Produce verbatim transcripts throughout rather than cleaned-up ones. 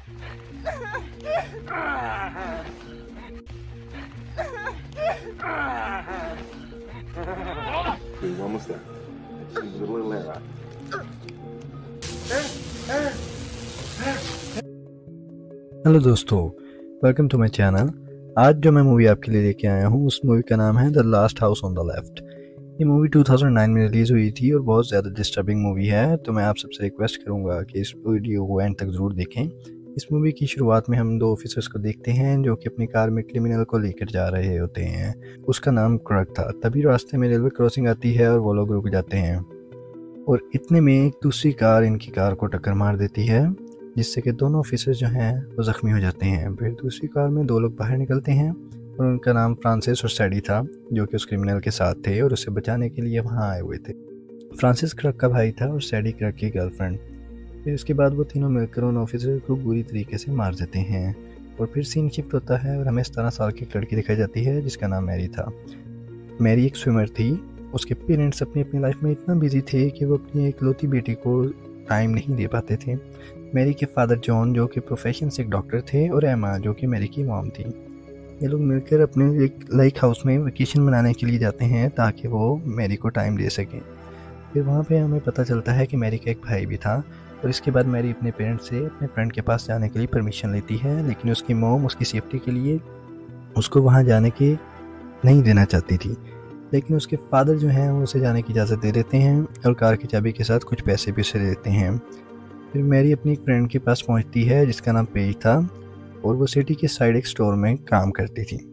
We're almost there. Just a little air out. Hello दोस्तों, welcome to my channel. आज जो मैं movie आपके लिए लेके आया हूँ उस मूवी का नाम है the last house on the left. ये मूवी दो हज़ार नौ में रिलीज़ हुई थी और बहुत ज़्यादा डिस्टर्बिंग मूवी है, तो मैं आप सबसे रिक्वेस्ट करूँगा कि इस वीडियो को एंड तक ज़रूर देखें। इस मूवी की शुरुआत में हम दो ऑफिसर्स को देखते हैं जो कि अपनी कार में क्रिमिनल को लेकर जा रहे होते हैं। उसका नाम क्रग था। तभी रास्ते में रेलवे क्रॉसिंग आती है और वो लोग रुक जाते हैं और इतने में एक दूसरी कार इनकी कार को टक्कर मार देती है, जिससे कि दोनों ऑफिसर्स जो हैं वो ज़ख्मी हो जाते हैं। फिर दूसरी कार में दो लोग बाहर निकलते हैं और उनका नाम फ्रांसिस और सैडी था, जो कि उस क्रिमिनल के साथ थे और उसे बचाने के लिए वहाँ आए हुए थे। फ्रांसिस क्रग का भाई था और सैडी क्रग की गर्लफ्रेंड। फिर उसके बाद वो तीनों मिलकर उन ऑफिसर को बुरी तरीके से मार देते हैं और फिर सीन शिफ्ट होता है और हमें सतारह साल की एक लड़की दिखाई जाती है जिसका नाम मैरी था। मैरी एक स्विमर थी। उसके पेरेंट्स अपनी अपनी लाइफ में इतना बिजी थे कि वो अपनी इकलौती बेटी को टाइम नहीं दे पाते थे। मैरी के फादर जॉन जो कि प्रोफेशन से एक डॉक्टर थे और एमा जो कि मैरी की मॉम थी। ये लोग मिलकर अपने एक लाइक हाउस में वेकेशन मनाने के लिए जाते हैं ताकि वो मैरी को टाइम दे सकें। फिर वहाँ पे हमें पता चलता है कि मैरी का एक भाई भी था और इसके बाद मैरी अपने पेरेंट्स से अपने फ्रेंड के पास जाने के लिए परमिशन लेती है, लेकिन उसकी मॉम उसकी सेफ्टी के लिए उसको वहाँ जाने के नहीं देना चाहती थी। लेकिन उसके फादर जो हैं वो उसे जाने की इजाज़त दे देते हैं और कार की चाबी के साथ कुछ पैसे भी उसे दे देते हैं। फिर मैरी अपनी एक फ्रेंड के पास पहुंचती है जिसका नाम पेज था और वो सिटी के साइड एक स्टोर में काम करती थी।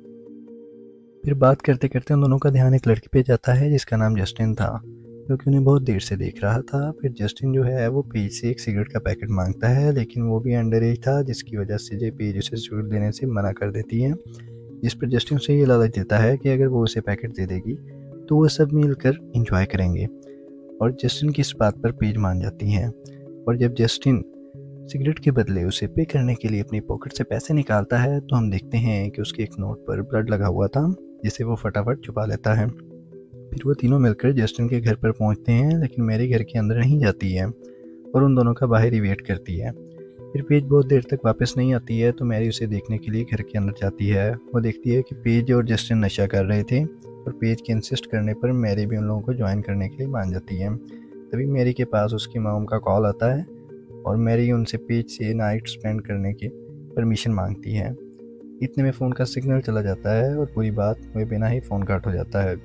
फिर बात करते करते उन दोनों का ध्यान एक लड़की पे जाता है जिसका नाम जस्टिन था, जो कि उन्हें बहुत देर से देख रहा था। फिर जस्टिन जो है वो पेज से एक सिगरेट का पैकेट मांगता है, लेकिन वो भी अंडर एज था जिसकी वजह से जो पेज उसे सिगरेट देने से मना कर देती है, जिस पर जस्टिन उसे ये लालच देता है कि अगर वो उसे पैकेट दे देगी तो वो सब मिलकर एंजॉय करेंगे। और जस्टिन की इस बात पर पेज मान जाती है और जब जस्टिन सिगरेट के बदले उसे पे करने के लिए अपनी पॉकेट से पैसे निकालता है तो हम देखते हैं कि उसके एक नोट पर ब्लड लगा हुआ था, जिसे वो फटाफट छुपा लेता है। फिर वो तीनों मिलकर जस्टिन के घर पर पहुंचते हैं, लेकिन मैरी घर के अंदर नहीं जाती है और उन दोनों का बाहर ही वेट करती है। फिर पेज बहुत देर तक वापस नहीं आती है तो मैरी उसे देखने के लिए घर के अंदर जाती है। वो देखती है कि पेज और जस्टिन नशा कर रहे थे और पेज के इंसिस्ट करने पर मैरी भी उन लोगों को ज्वाइन करने के लिए मान जाती है। तभी मैरी के पास उसकी मॉम का कॉल आता है और मैरी उनसे पेज से नाइट स्पेंड करने की परमिशन मांगती है। इतने में फ़ोन का सिग्नल चला जाता है और पूरी बात हुए बिना ही फ़ोन कट हो जाता है।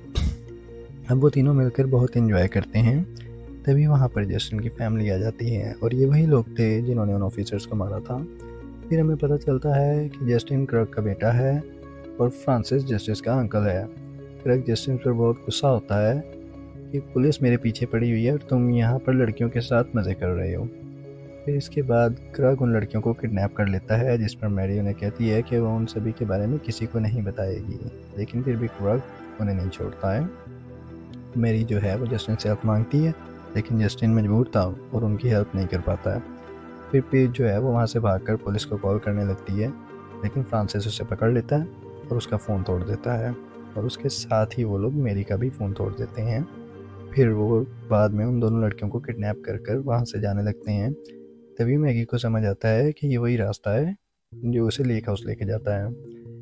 अब वो तीनों मिलकर बहुत एंजॉय करते हैं। तभी वहाँ पर जस्टिन की फैमिली आ जाती है और ये वही लोग थे जिन्होंने उन ऑफिसर्स को मारा था। फिर हमें पता चलता है कि जस्टिन क्रग का बेटा है और फ्रांसिस जस्टिस का अंकल है। क्रग जस्टिन पर बहुत गुस्सा होता है कि पुलिस मेरे पीछे पड़ी हुई है और तुम यहाँ पर लड़कियों के साथ मज़े कर रहे हो। फिर इसके बाद क्रग उन लड़कियों को किडनैप कर लेता है, जिस पर मैरी उन्हें कहती है कि वो उन सभी के बारे में किसी को नहीं बताएगी, लेकिन फिर भी क्रग उन्हें नहीं छोड़ता है। मैरी जो है वो जस्टिन से हेल्प मांगती है, लेकिन जस्टिन मजबूर था और उनकी हेल्प नहीं कर पाता है। फिर पेज जो है वो वहाँ से भागकर पुलिस को कॉल करने लगती है, लेकिन फ्रांसिस उसे पकड़ लेता है और उसका फ़ोन तोड़ देता है और उसके साथ ही वो लोग मैरी का भी फ़ोन तोड़ देते हैं। फिर वो बाद में उन दोनों लड़कियों को किडनैप कर कर वहाँ से जाने लगते हैं। तभी मैगी को समझ आता है कि ये वही रास्ता है जो उसे लेक हाउस लेके जाता है।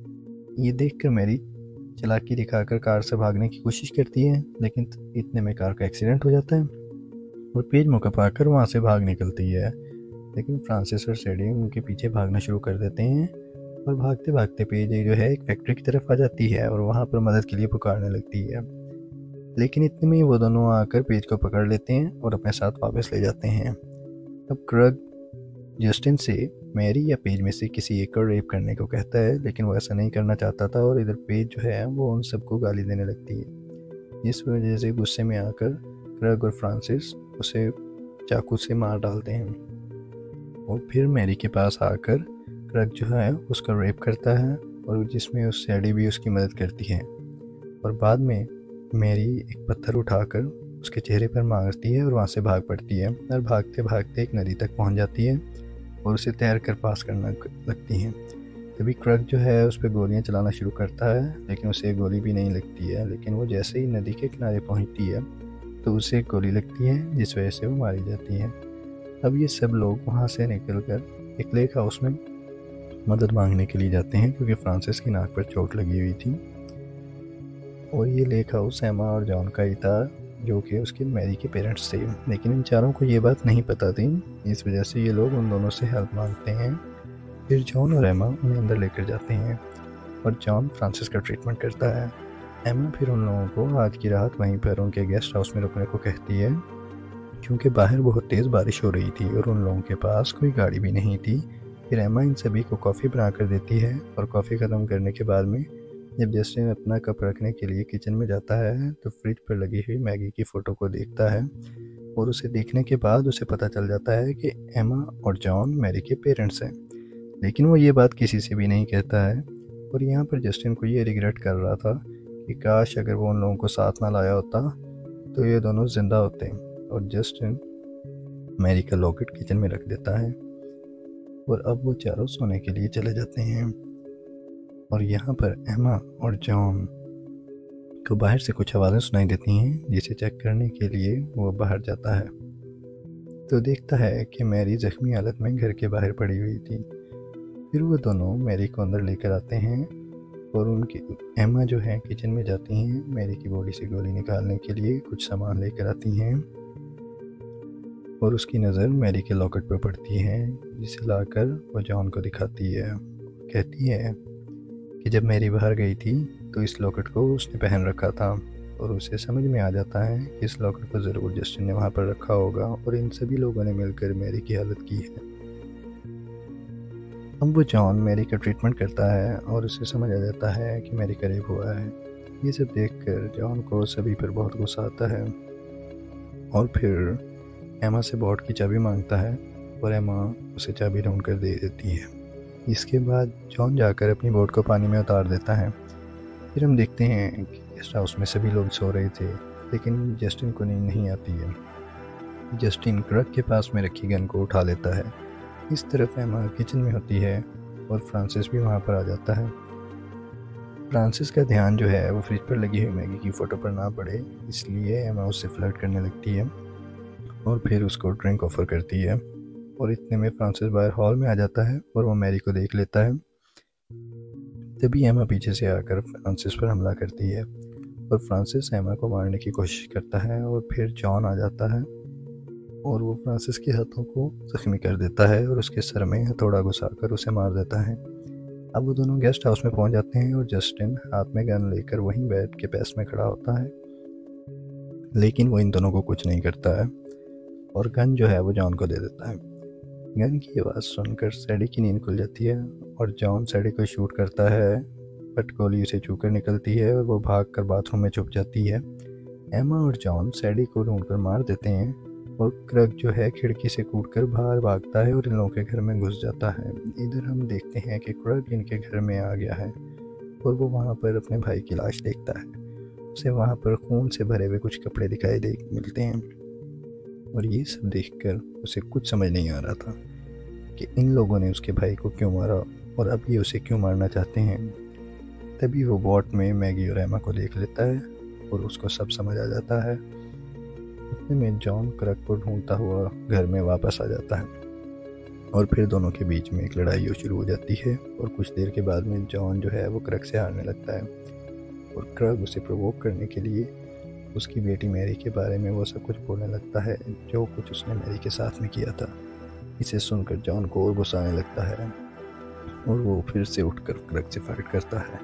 ये देखकर मैरी चालाकी दिखाकर कार से भागने की कोशिश करती है, लेकिन इतने में कार का एक्सीडेंट हो जाता है और पेज मौका पाकर वहाँ से भाग निकलती है। लेकिन फ्रांसिस और सैडी उनके पीछे भागना शुरू कर देते हैं और भागते भागते पेज जो है एक फैक्ट्री की तरफ आ जाती है और वहाँ पर मदद के लिए पुकारने लगती है। लेकिन इतने में वो दोनों आकर पेज को पकड़ लेते हैं और अपने साथ वापस ले जाते हैं। अब क्रग जस्टिन से मैरी या पेज में से किसी एक को रेप करने को कहता है, लेकिन वो ऐसा नहीं करना चाहता था और इधर पेज जो है वो उन सबको गाली देने लगती है, जिस वजह से गुस्से में आकर क्रग और फ्रांसिस उसे चाकू से मार डालते हैं। और फिर मैरी के पास आकर क्रग जो है उसका रेप करता है और जिसमें उस सैडी भी उसकी मदद करती है और बाद में मैरी एक पत्थर उठाकर उसके चेहरे पर मारती है और वहाँ से भाग पड़ती है और भागते भागते एक नदी तक पहुँच जाती है और उसे तैर कर पास करना लगती हैं। तभी क्रग जो है उस पर गोलियाँ चलाना शुरू करता है, लेकिन उसे गोली भी नहीं लगती है। लेकिन वो जैसे ही नदी के किनारे पहुँचती है तो उसे गोली लगती है, जिस वजह से वो मारी जाती है। अब ये सब लोग वहाँ से निकल कर एक लेक हाउस में मदद मांगने के लिए जाते हैं क्योंकि फ्रांसिस की नाक पर चोट लगी हुई थी। और ये लेक हाउस एमा और जॉन का ही था, जो कि उसके मैरी के पेरेंट्स थे, लेकिन इन चारों को ये बात नहीं पता थी। इस वजह से ये लोग उन दोनों से हेल्प मांगते हैं। फिर जॉन और एमा उन्हें अंदर लेकर जाते हैं और जॉन फ्रांसिस का ट्रीटमेंट करता है। एमा फिर उन लोगों को आज की रात वहीं पर उनके गेस्ट हाउस में रुकने को कहती है, क्योंकि बाहर बहुत तेज़ बारिश हो रही थी और उन लोगों के पास कोई गाड़ी भी नहीं थी। फिर एमा इन सभी को कॉफ़ी बना कर देती है और कॉफ़ी ख़त्म करने के बाद में जब जस्टिन अपना कप रखने के लिए किचन में जाता है तो फ्रिज पर लगी हुई मैगी की फ़ोटो को देखता है और उसे देखने के बाद उसे पता चल जाता है कि एमा और जॉन मैरी के पेरेंट्स हैं, लेकिन वो ये बात किसी से भी नहीं कहता है। और यहाँ पर जस्टिन को ये रिग्रेट कर रहा था कि काश अगर वो उन लोगों को साथ ना लाया होता तो ये दोनों ज़िंदा होते। और जस्टिन मैरी का लॉकेट किचन में रख देता है और अब वो चारों सोने के लिए चले जाते हैं। और यहाँ पर एमा और जॉन को बाहर से कुछ आवाज़ें सुनाई देती हैं, जिसे चेक करने के लिए वो बाहर जाता है तो देखता है कि मैरी जख्मी हालत में घर के बाहर पड़ी हुई थी। फिर वो दोनों मैरी को अंदर लेकर आते हैं और उनकी एमा जो है किचन में जाती हैं मैरी की बॉडी से गोली निकालने के लिए कुछ सामान लेकर आती हैं और उसकी नज़र मैरी के लॉकेट पर पड़ती है, जिसे लाकर वो जॉन को दिखाती है। कहती है कि जब मैरी बाहर गई थी तो इस लॉकेट को उसने पहन रखा था और उसे समझ में आ जाता है कि इस लॉकेट को ज़रूर जस्टिन ने वहाँ पर रखा होगा और इन सभी लोगों ने मिलकर मैरी की हालत की है। अब वो जॉन मैरी का ट्रीटमेंट करता है और उसे समझ आ जाता है कि मैरी करीब हुआ है। ये सब देखकर जॉन को सभी पर बहुत गुस्सा आता है और फिर एमा से बोट की चाबी मांगता है और एमा उसे चाबी ढूंढ कर दे देती है। इसके बाद जॉन जाकर अपनी बोट को पानी में उतार देता है। फिर हम देखते हैं कि गेस्ट हाउस में सभी लोग सो रहे थे, लेकिन जस्टिन को नींद नहीं आती है। जस्टिन क्रक के पास में रखी गन को उठा लेता है। इस तरफ एमा किचन में होती है और फ्रांसिस भी वहाँ पर आ जाता है। फ्रांसिस का ध्यान जो है वो फ्रिज पर लगी हुई मैगी की फ़ोटो पर ना पड़े, इसलिए एमा उससे फ्लर्ट करने लगती है और फिर उसको ड्रिंक ऑफर करती है। और इतने में फ्रांसिस बाहर हॉल में आ जाता है और वो मैरी को देख लेता है। तभी एमा पीछे से आकर फ्रांसिस पर हमला करती है और फ्रांसिस एमा को मारने की कोशिश करता है और फिर जॉन आ जाता है और वो फ्रांसिस के हाथों को जख्मी कर देता है और उसके सर में हथौड़ा घुसाकर उसे मार देता है। अब वो दोनों गेस्ट हाउस में पहुंच जाते हैं और जस्टिन हाथ में गन लेकर वहीं बेड के पास में खड़ा होता है, लेकिन वो इन दोनों को कुछ नहीं करता है और गन जो है वो जॉन को दे देता है। गन की आवाज़ सुनकर सैडी की नींद खुल जाती है और जॉन सैडी को शूट करता है, बट गोली उसे छूकर निकलती है और वो भागकर बाथरूम में छुप जाती है। एमा और जॉन सैडी को ढूंढकर मार देते हैं और क्रक जो है खिड़की से कूदकर बाहर भागता है और इन लोगों के घर में घुस जाता है। इधर हम देखते हैं कि क्रक इनके घर में आ गया है और वो वहाँ पर अपने भाई की लाश देखता है। उसे वहाँ पर खून से भरे हुए कुछ कपड़े दिखाई दे मिलते हैं और ये सब देखकर उसे कुछ समझ नहीं आ रहा था कि इन लोगों ने उसके भाई को क्यों मारा और अब ये उसे क्यों मारना चाहते हैं। तभी वो बोट में मैगी और एमा को देख लेता है और उसको सब समझ आ जाता है। उतने में जॉन क्रक को ढूंढता हुआ घर में वापस आ जाता है और फिर दोनों के बीच में एक लड़ाई शुरू हो जाती है और कुछ देर के बाद में जॉन जो है वो क्रक से हारने लगता है और क्रक उसे प्रोवोक करने के लिए उसकी बेटी मैरी के बारे में वो सब कुछ बोलने लगता है जो कुछ उसने मैरी के साथ में किया था। इसे सुनकर जॉन को और गुस्सा आने लगता है और वो फिर से उठकर क्रक से फाइट करता है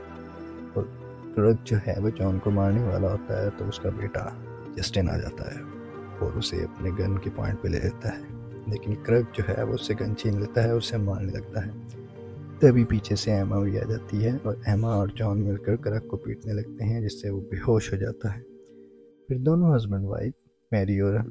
और क्रक जो है वो जॉन को मारने वाला होता है तो उसका बेटा जस्टिन आ जाता है और उसे अपने गन के पॉइंट पे ले लेता है, लेकिन क्रक जो है वो उससे गन छीन लेता है और उसे मारने लगता है। तभी पीछे से एमा भी आ जाती है और एमा और जॉन मिलकर क्रक को पीटने लगते हैं, जिससे वो बेहोश हो जाता है। फिर दोनों हस्बैंड वाइफ मैरी और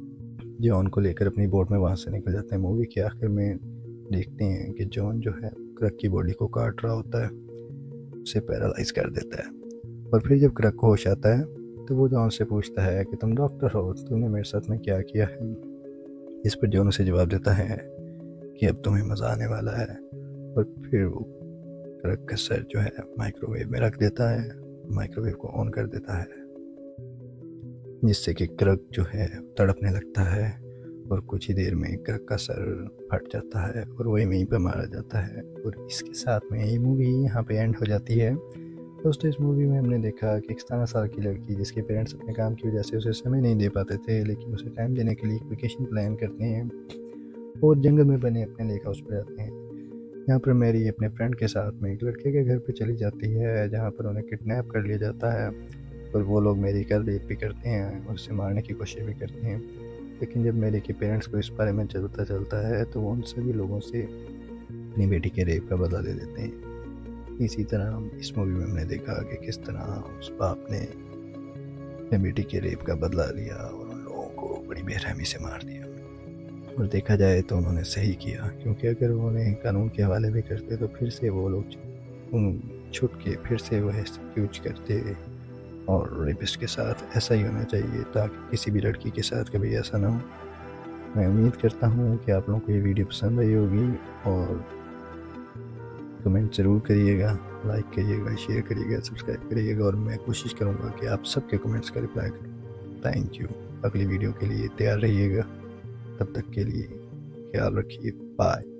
जॉन को लेकर अपनी बोट में वहाँ से निकल जाते हैं। मूवी के आखिर में देखते हैं कि जॉन जो है क्रक की बॉडी को काट रहा होता है, उसे पैरालाइज कर देता है और फिर जब क्रक को होश आता है तो वो जॉन से पूछता है कि तुम डॉक्टर हो, तुमने मेरे साथ में क्या किया है। इस पर जॉन उसे जवाब देता है कि अब तुम्हें मज़ा आने वाला है और फिर वो क्रक का सर जो है माइक्रोवेव में रख देता है, माइक्रोवेव को ऑन कर देता है, जिससे कि क्रक जो है तड़पने लगता है और कुछ ही देर में ट्रक का सर फट जाता है और वही वहीं पर मारा जाता है। और इसके साथ में ये मूवी यहाँ पे एंड हो जाती है। दोस्तों इस मूवी में हमने देखा कि एक सतारह साल की लड़की जिसके पेरेंट्स अपने काम की वजह से उसे समय नहीं दे पाते थे, लेकिन उसे टाइम देने के लिए एक वेकेशन प्लान करते हैं और जंगल में बने अपने लेक हाउस पर जाते हैं। यहाँ पर मैरी अपने फ्रेंड के साथ में एक लड़के के घर पे चली जाती है जहाँ पर उन्हें किडनैप कर लिया जाता है और वो लोग मैरी का रेप भी करते हैं और उसे मारने की कोशिश भी करते हैं। लेकिन जब मैरी के पेरेंट्स को इस बारे में पता चलता है तो वो उन सभी लोगों से अपनी बेटी के रेप का बदला ले लेते हैं। इसी तरह इस मूवी में हमने देखा कि किस तरह उस बाप ने अपने बेटी के रेप का बदला लिया और उन लोगों को बड़ी बेरहमी से मार दिया। और देखा जाए तो उन्होंने सही किया, क्योंकि अगर उन्हें कानून के हवाले भी करते तो फिर से वो लोग छुट के फिर से वह यूज करते और रेपिस्ट के साथ ऐसा ही होना चाहिए ताकि किसी भी लड़की के साथ कभी ऐसा ना हो। मैं उम्मीद करता हूँ कि आप लोगों को ये वीडियो पसंद आई होगी और कमेंट ज़रूर करिएगा, लाइक करिएगा, शेयर करिएगा, सब्सक्राइब करिएगा और मैं कोशिश करूँगा कि आप सबके कमेंट्स का रिप्लाई करूँ। Thank you. अगली वीडियो के लिए तैयार रहिएगा, तब तक के लिए ख्याल रखिए। बाय।